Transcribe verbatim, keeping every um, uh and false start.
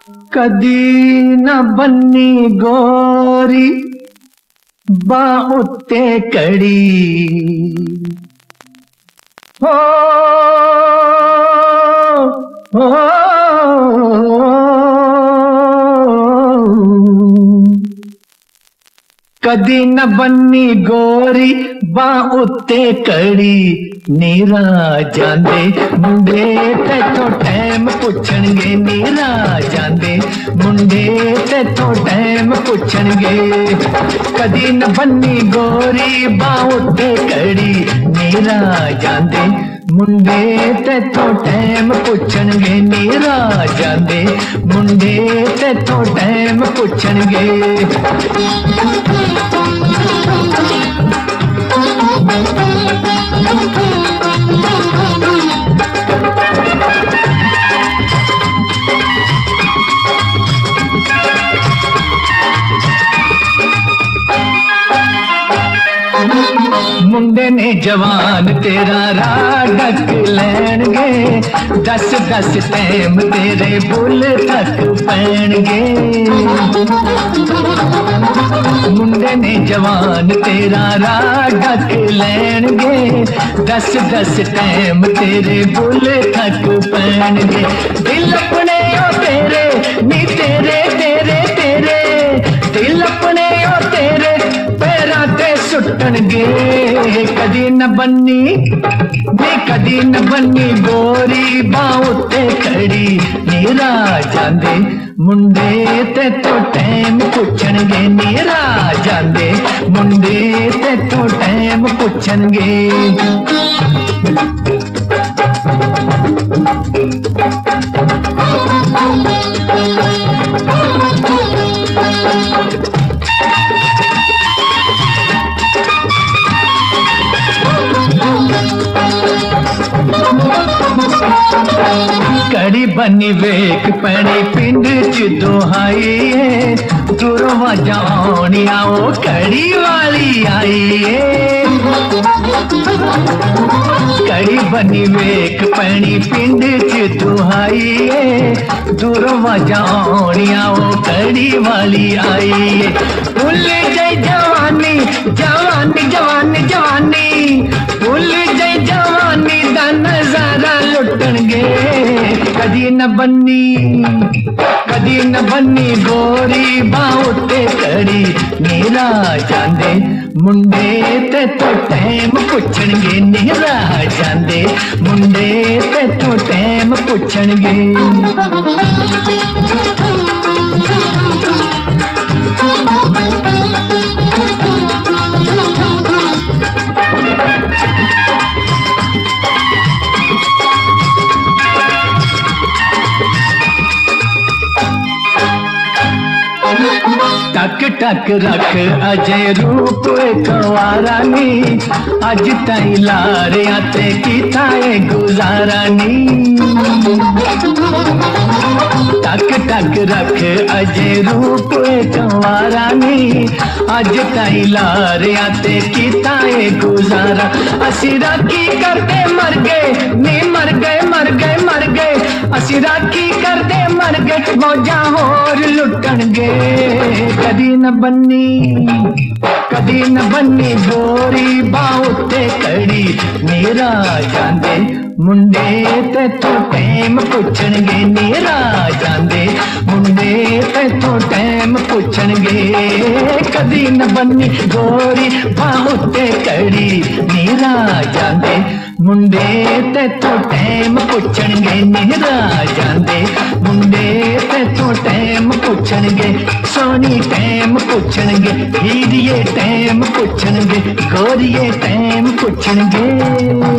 कदी न बन्नी गोरी बां उत्ते कड़ी हो, हो, कदी न बन्नी गोरी बां उत्ते कड़ी नीरा जांदे मुंडे तेथों टैम पुछणगे नीरा जांदे मुंडे तेथों टैम पुछणगे कदी न बन्नी गोरी बां उत्ते कड़ी नीरा जांदे मुंडे तेथों टैम पुछणगे नीरा जांदे मुंडे तेथों टैम पुछणगे मुंडे ने जवान तेरा राह ढक लैणगे दस दस टैम तेरे बुल तक पैणगे मुंडे ने जवान तेरा राह ढक लैणगे दस दस टैम तेरे बुल तक पैणगे दिल अपने ओ तेरे नी तेरे तेरे तेरे दिल अपने ओ तेरे पैरां ते सुट्टणगे कदी न बन्नी नी कदी न बन्नी गोरी बां उत्ते खड़ी नीरा जांदे मुंडे ते तो टैम पुछणगे नीरा जांदे मुंडे ते तो टैम पुछणगे कड़ी बनी वेख पैनी पिंड च दुहाई दूरों वाजा आउणियां ओ कड़ी वाली आई कड़ी बनी वेख पैनी पिंड च दुहाई दूरों वाजा आउणियां ओ कड़ी वाली आई भुल जाई जवानी जवानी जवानी जवानी भुल जाई जवानी दा नजारा लुटणगे कदी न बन्नी कदी न बन्नी गोरी बां उत्ते कड़ी नीरा जांदे मुंडे ते तो टैम पुछणगे नीरा जांदे मुंडे ते तो टैम पुछणगे टक टक रख अजय रूप कंवारा नी अज ताई लारिया ते कीता है गुजारा नी टक टक रख अजय रूप कंवारा नी अज ताई लारिया ते कीता है गुजारा असी राखी करते मर गए नी मर गए मर गए मर गए असी राखी करते मर गए मौजा होर लुटणगे कदी न बन्नी कदी न बन्नी गोरी बां उत्ते कड़ी नीरा जांदे मुंडे ते तो टैम पुछणगे नीरा जांदे मुंडे ते तो टैम पुछणगे कदी न बन्नी गोरी बां उत्ते कड़ी नीरा जांदे मुंडे ते तो टैम पुछणगे नीरा जांदे मुंडे ते तो टैम पुछणगे सोनी टैम पुछणगे हीरिये टैम पुछणगे गोरिये टैम पुछणगे।